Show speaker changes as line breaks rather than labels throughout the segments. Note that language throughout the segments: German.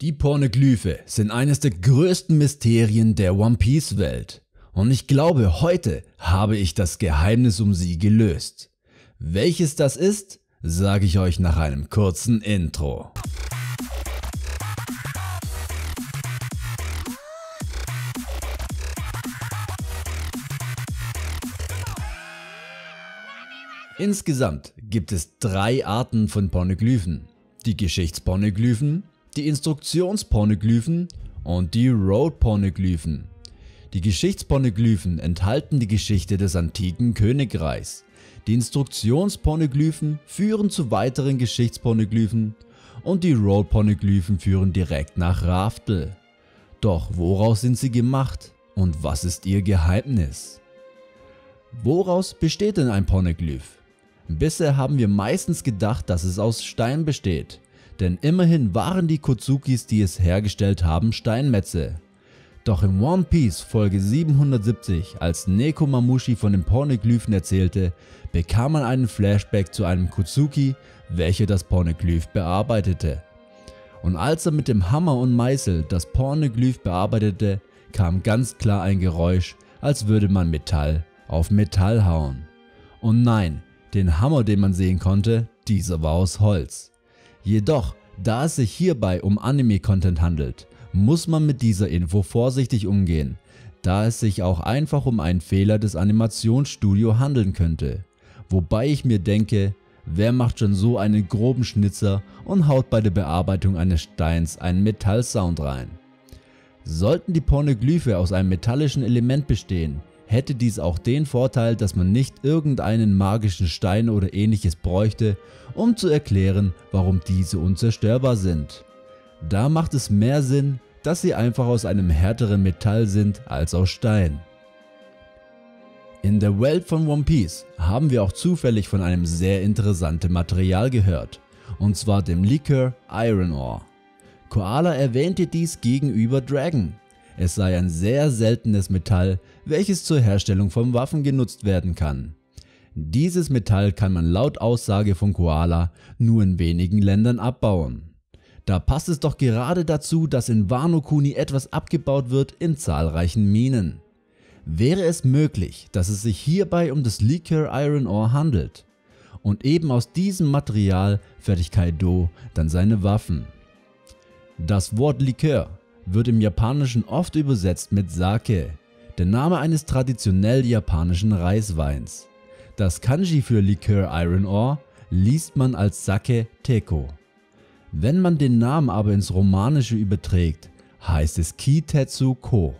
Die Pornoglyphe sind eines der größten Mysterien der One Piece Welt und ich glaube, heute habe ich das Geheimnis um sie gelöst. Welches das ist, sage ich euch nach einem kurzen Intro. Insgesamt gibt es 3 Arten von Pornoglyphen: die Geschichtspornoglyphen, die Instruktionspornoglyphen und die Road-Pornoglyphen. Die Geschichtspornoglyphen enthalten die Geschichte des antiken Königreichs. Die Instruktionspornoglyphen führen zu weiteren Geschichtspornoglyphen und die Road-Pornoglyphen führen direkt nach Raftel. Doch woraus sind sie gemacht und was ist ihr Geheimnis? Woraus besteht denn ein Pornoglyph? Bisher haben wir meistens gedacht, dass es aus Stein besteht, denn immerhin waren die Kuzukis, die es hergestellt haben, Steinmetze. Doch in One Piece Folge 770, als Nekomamushi von den Pornoglyphen erzählte, bekam man einen Flashback zu einem Kuzuki, welcher das Pornoglyph bearbeitete. Und als er mit dem Hammer und Meißel das Pornoglyph bearbeitete, kam ganz klar ein Geräusch, als würde man Metall auf Metall hauen. Und nein, den Hammer, den man sehen konnte, dieser war aus Holz. Jedoch, da es sich hierbei um Anime-Content handelt, muss man mit dieser Info vorsichtig umgehen, da es sich auch einfach um einen Fehler des Animationsstudios handeln könnte. Wobei ich mir denke, wer macht schon so einen groben Schnitzer und haut bei der Bearbeitung eines Steins einen Metallsound rein? Sollten die Pornoglyphe aus einem metallischen Element bestehen, hätte dies auch den Vorteil, dass man nicht irgendeinen magischen Stein oder ähnliches bräuchte, um zu erklären, warum diese unzerstörbar sind. Da macht es mehr Sinn, dass sie einfach aus einem härteren Metall sind als aus Stein. In der Welt von One Piece haben wir auch zufällig von einem sehr interessanten Material gehört, und zwar dem Liquor Iron Ore. Koala erwähnte dies gegenüber Dragon. Es sei ein sehr seltenes Metall, welches zur Herstellung von Waffen genutzt werden kann. Dieses Metall kann man laut Aussage von Koala nur in wenigen Ländern abbauen. Da passt es doch gerade dazu, dass in Wano Kuni etwas abgebaut wird in zahlreichen Minen. Wäre es möglich, dass es sich hierbei um das Liquor Iron Ore handelt? Und eben aus diesem Material fertigt Kaido dann seine Waffen. Das Wort Likör wird im Japanischen oft übersetzt mit Sake, der Name eines traditionell japanischen Reisweins. Das Kanji für Liquor Iron Ore liest man als Sake Teko. Wenn man den Namen aber ins Romanische überträgt, heißt es Kitetsu Ko.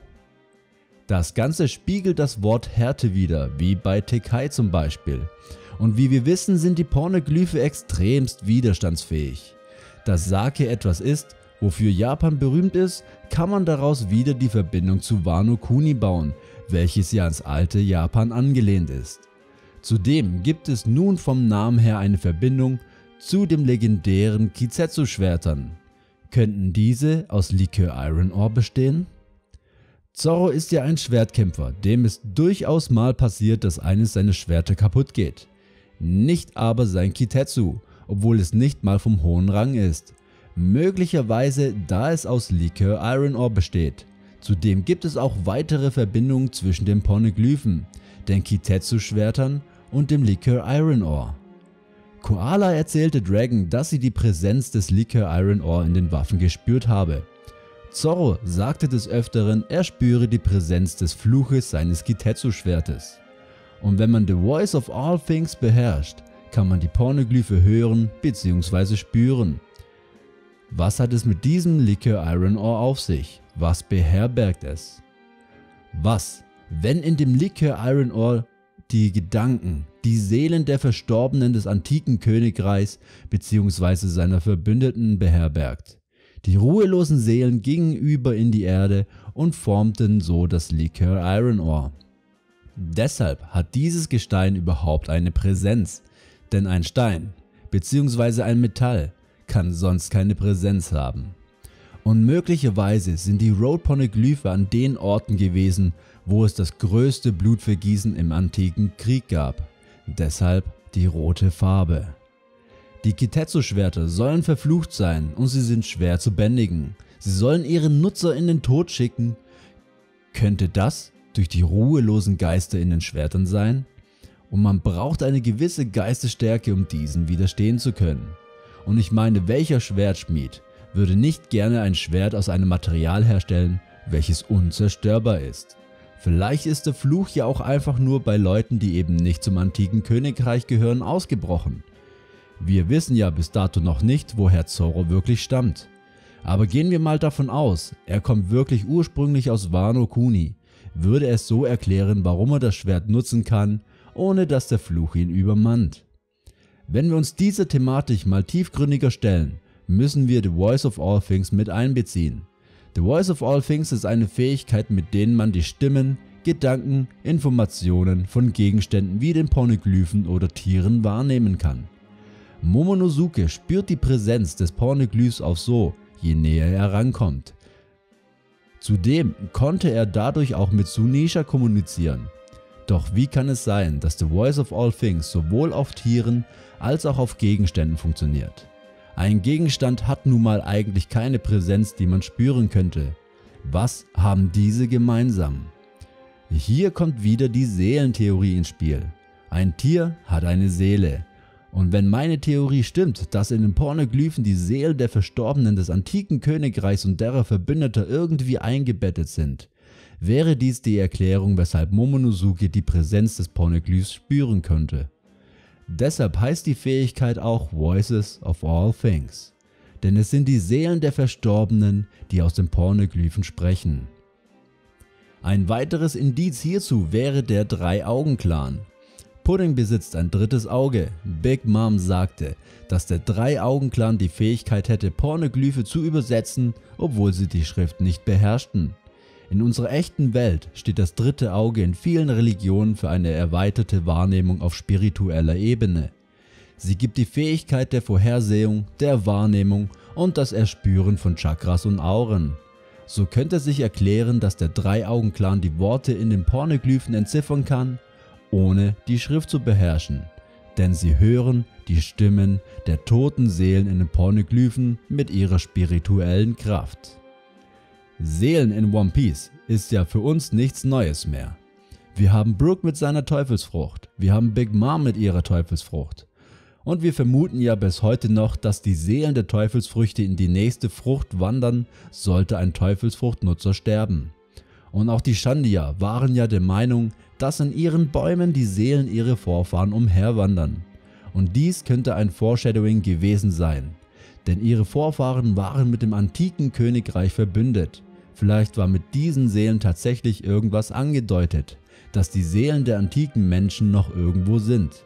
Das Ganze spiegelt das Wort Härte wider, wie bei Tekai zum Beispiel. Und wie wir wissen, sind die Pornoglyphe extremst widerstandsfähig. Dass Sake etwas ist, wofür Japan berühmt ist, kann man daraus wieder die Verbindung zu Wano Kuni bauen, welches ja ans alte Japan angelehnt ist. Zudem gibt es nun vom Namen her eine Verbindung zu den legendären Kizetsu-Schwertern. Könnten diese aus Liquor Iron Ore bestehen? Zoro ist ja ein Schwertkämpfer, dem es durchaus mal passiert, dass eines seiner Schwerter kaputt geht. Nicht aber sein Kitetsu, obwohl es nicht mal vom hohen Rang ist. Möglicherweise, da es aus Liquor Iron Ore besteht. Zudem gibt es auch weitere Verbindungen zwischen den Pornoglyphen, den Kitetsu-Schwertern und dem Liquor Iron Ore. Koala erzählte Dragon, dass sie die Präsenz des Liquor Iron Ore in den Waffen gespürt habe. Zoro sagte des Öfteren, er spüre die Präsenz des Fluches seines Kitetsu-Schwertes. Und wenn man The Voice of All Things beherrscht, kann man die Pornoglyphe hören bzw. spüren. Was hat es mit diesem Liquor Iron Ore auf sich? Was beherbergt es? Was, wenn in dem Liquor Iron Ore die Gedanken, die Seelen der Verstorbenen des antiken Königreichs bzw. seiner Verbündeten beherbergt? Die ruhelosen Seelen gingen über in die Erde und formten so das Liquor Iron Ore. Deshalb hat dieses Gestein überhaupt eine Präsenz, denn ein Stein bzw. ein Metall kann sonst keine Präsenz haben. Und möglicherweise sind die Road-Pornoglyphe an den Orten gewesen, wo es das größte Blutvergießen im antiken Krieg gab. Deshalb die rote Farbe. Die Kitetsu-Schwerter sollen verflucht sein und sie sind schwer zu bändigen, Sie sollen ihre Nutzer in den Tod schicken. Könnte das durch die ruhelosen Geister in den Schwertern sein? Und man braucht eine gewisse Geistesstärke, um diesen widerstehen zu können. Und ich meine, welcher Schwertschmied würde nicht gerne ein Schwert aus einem Material herstellen, welches unzerstörbar ist? Vielleicht ist der Fluch ja auch einfach nur bei Leuten, die eben nicht zum antiken Königreich gehören, ausgebrochen. Wir wissen ja bis dato noch nicht, woher Zoro wirklich stammt. Aber gehen wir mal davon aus, er kommt wirklich ursprünglich aus Wano Kuni, würde es so erklären, warum er das Schwert nutzen kann, ohne dass der Fluch ihn übermannt. Wenn wir uns dieser Thematik mal tiefgründiger stellen, müssen wir The Voice of All Things mit einbeziehen. The Voice of All Things ist eine Fähigkeit, mit denen man die Stimmen, Gedanken, Informationen von Gegenständen wie den Pornoglyphen oder Tieren wahrnehmen kann. Momonosuke spürt die Präsenz des Pornoglyphs auch so, je näher er rankommt. Zudem konnte er dadurch auch mit Zunisha kommunizieren. Doch wie kann es sein, dass The Voice of All Things sowohl auf Tieren als auch auf Gegenständen funktioniert? Ein Gegenstand hat nun mal eigentlich keine Präsenz, die man spüren könnte. Was haben diese gemeinsam? Hier kommt wieder die Seelentheorie ins Spiel. Ein Tier hat eine Seele. Und wenn meine Theorie stimmt, dass in den Pornoglyphen die Seelen der Verstorbenen des antiken Königreichs und derer Verbündeter irgendwie eingebettet sind, wäre dies die Erklärung, weshalb Momonosuke die Präsenz des Pornoglyphs spüren könnte. Deshalb heißt die Fähigkeit auch Voices of All Things, denn es sind die Seelen der Verstorbenen, die aus den Pornoglyphen sprechen. Ein weiteres Indiz hierzu wäre der Drei-Augen-Clan. Pudding besitzt ein drittes Auge. Big Mom sagte, dass der Drei-Augen-Clan die Fähigkeit hätte, Pornoglyphe zu übersetzen, obwohl sie die Schrift nicht beherrschten. In unserer echten Welt steht das dritte Auge in vielen Religionen für eine erweiterte Wahrnehmung auf spiritueller Ebene. Sie gibt die Fähigkeit der Vorhersehung, der Wahrnehmung und das Erspüren von Chakras und Auren. So könnte sich erklären, dass der Drei-Augen-Clan die Worte in den Pornoglyphen entziffern kann, ohne die Schrift zu beherrschen, denn sie hören die Stimmen der toten Seelen in den Pornoglyphen mit ihrer spirituellen Kraft. Seelen in One Piece ist ja für uns nichts Neues mehr. Wir haben Brook mit seiner Teufelsfrucht, wir haben Big Mom mit ihrer Teufelsfrucht und wir vermuten ja bis heute noch, dass die Seelen der Teufelsfrüchte in die nächste Frucht wandern, sollte ein Teufelsfruchtnutzer sterben. Und auch die Shandia waren ja der Meinung, dass in ihren Bäumen die Seelen ihrer Vorfahren umherwandern. Und dies könnte ein Foreshadowing gewesen sein, denn ihre Vorfahren waren mit dem antiken Königreich verbündet. Vielleicht war mit diesen Seelen tatsächlich irgendwas angedeutet, dass die Seelen der antiken Menschen noch irgendwo sind.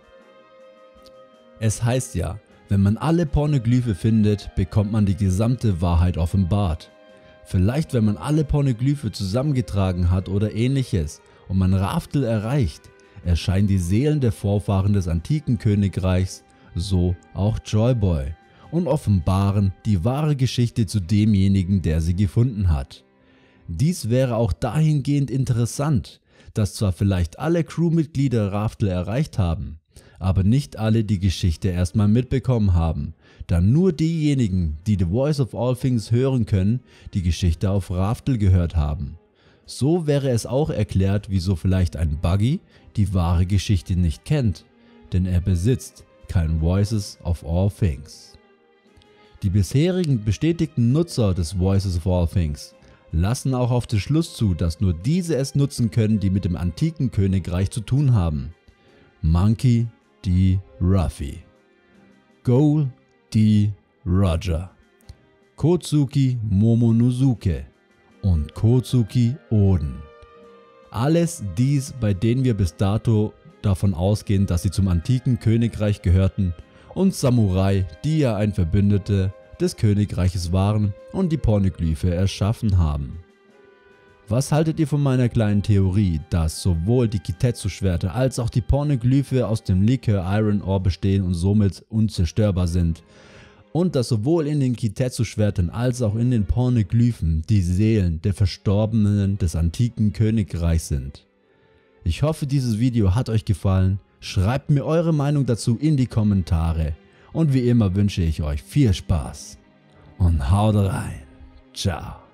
Es heißt ja, wenn man alle Pornoglyphe findet, bekommt man die gesamte Wahrheit offenbart. Vielleicht wenn man alle Pornoglyphe zusammengetragen hat oder ähnliches und man Raftel erreicht, erscheinen die Seelen der Vorfahren des antiken Königreichs, so auch Joy Boy, und offenbaren die wahre Geschichte zu demjenigen, der sie gefunden hat. Dies wäre auch dahingehend interessant, dass zwar vielleicht alle Crewmitglieder Raftel erreicht haben, aber nicht alle die Geschichte erstmal mitbekommen haben, da nur diejenigen, die The Voice of All Things hören können, die Geschichte auf Raftel gehört haben. So wäre es auch erklärt, wieso vielleicht ein Buggy die wahre Geschichte nicht kennt, denn er besitzt kein Voices of All Things. Die bisherigen bestätigten Nutzer des Voices of All Things lassen auch auf den Schluss zu, dass nur diese es nutzen können, die mit dem antiken Königreich zu tun haben. Monkey D. Ruffy, Gold D. Roger, Kotsuki Momonosuke und Kotsuki Oden. Alles dies, bei denen wir bis dato davon ausgehen, dass sie zum antiken Königreich gehörten, und Samurai, die ja ein Verbündete des Königreiches waren und die Pornoglyphe erschaffen haben. Was haltet ihr von meiner kleinen Theorie, dass sowohl die Kitetsu-Schwerter als auch die Pornoglyphe aus dem Likör Iron Ore bestehen und somit unzerstörbar sind? Und dass sowohl in den Kitetsu-Schwertern als auch in den Pornoglyphen die Seelen der Verstorbenen des antiken Königreichs sind? Ich hoffe, dieses Video hat euch gefallen. Schreibt mir eure Meinung dazu in die Kommentare. Und wie immer wünsche ich euch viel Spaß und haut rein. Ciao.